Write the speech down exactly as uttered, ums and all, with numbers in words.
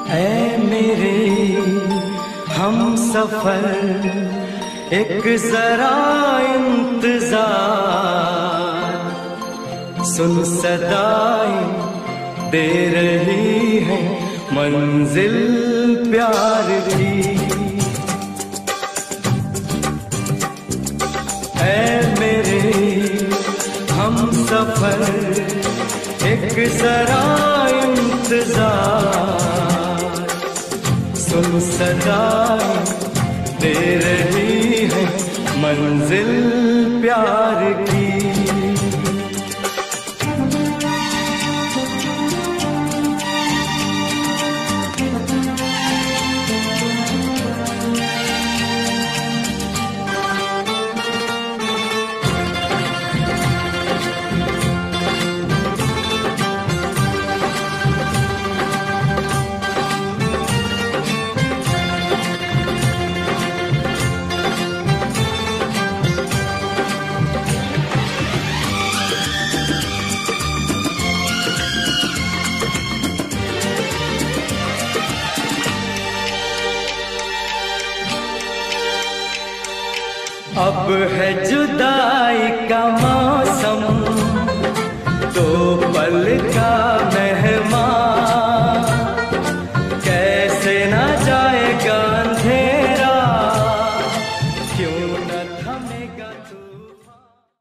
ऐ मेरे हम सफर एक जरा इंतजार, सुन सदाएं दे रही है मंजिल प्यार की। ऐ मेरे हम सफर एक जरा इंतजार, सुन सदाएं दे रही है मंजिल प्यार की। अब है जुदाई का मौसम, तो पल का मैं